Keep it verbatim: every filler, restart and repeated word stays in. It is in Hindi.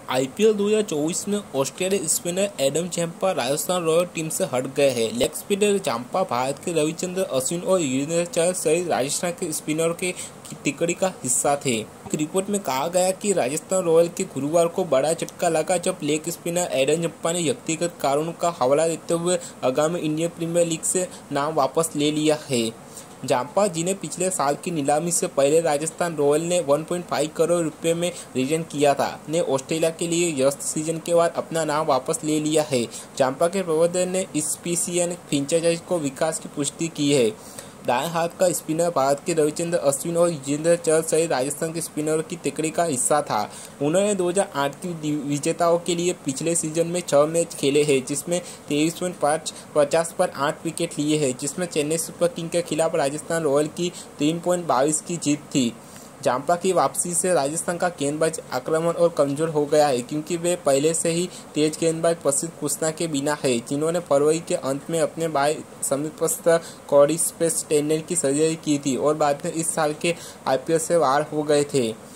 आईपीएल दो हज़ार चौबीस में ऑस्ट्रेलियाई spinner Adam Zampa Rajasthan Royals team से हट गए हैं। लेग स्पिनर जैम्पा भारत के रविचंद्रन अश्विन और युजवेंद्र चहल सहित राजस्थान के स्पिनरों के तिकड़ी का हिस्सा थे। एक रिपोर्ट में कहा गया कि राजस्थान रॉयल्स के गुरुवार को बड़ा झटका लगा जब लेग स्पिनर एडम जैम्पा ने व्यक्तिगत कारणों का हवाला देते हुए आगामी इंडियन प्रीमियर लीग से नाम वापस ले लिया है। जैम्पा, जिन्हें पिछले साल की नीलामी से पहले राजस्थान रॉयल ने एक पॉइंट पाँच करोड़ रुपए में रिटेन किया था, ने ऑस्ट्रेलिया के लिए व्यस्त सीजन के बाद अपना नाम वापस ले लिया है। जैम्पा के प्रबंधन ने इस पीसीएन फ्रेंचाइजी को विकास की पुष्टि की है। दाएं हाथ का स्पिनर भारत के रविचंद्रन अश्विन और युजवेंद्र चहल सहित राजस्थान के स्पिनरों की तिकड़ी का हिस्सा था। उन्होंने दो हज़ार आठ की विजेताओं के लिए पिछले सीजन में छह मैच खेले हैं, जिसमें तेईस पॉइंट पचास पर आठ विकेट लिए हैं, जिसमें चेन्नई सुपर किंग के खिलाफ राजस्थान रॉयल की तीन पॉइंट बाईस की जीत थी। जैम्पा की वापसी से राजस्थान का गेंदबाज आक्रमण और कमजोर हो गया है, क्योंकि वे पहले से ही तेज गेंदबाज प्रसिद्ध कृष्णा के बिना है, जिन्होंने फरवरी के अंत में अपने बाएं समीपस्थ क्वाड्रिसेप्स टेंडन की सर्जरी की थी और बाद में इस साल के आईपीएल से बाहर हो गए थे।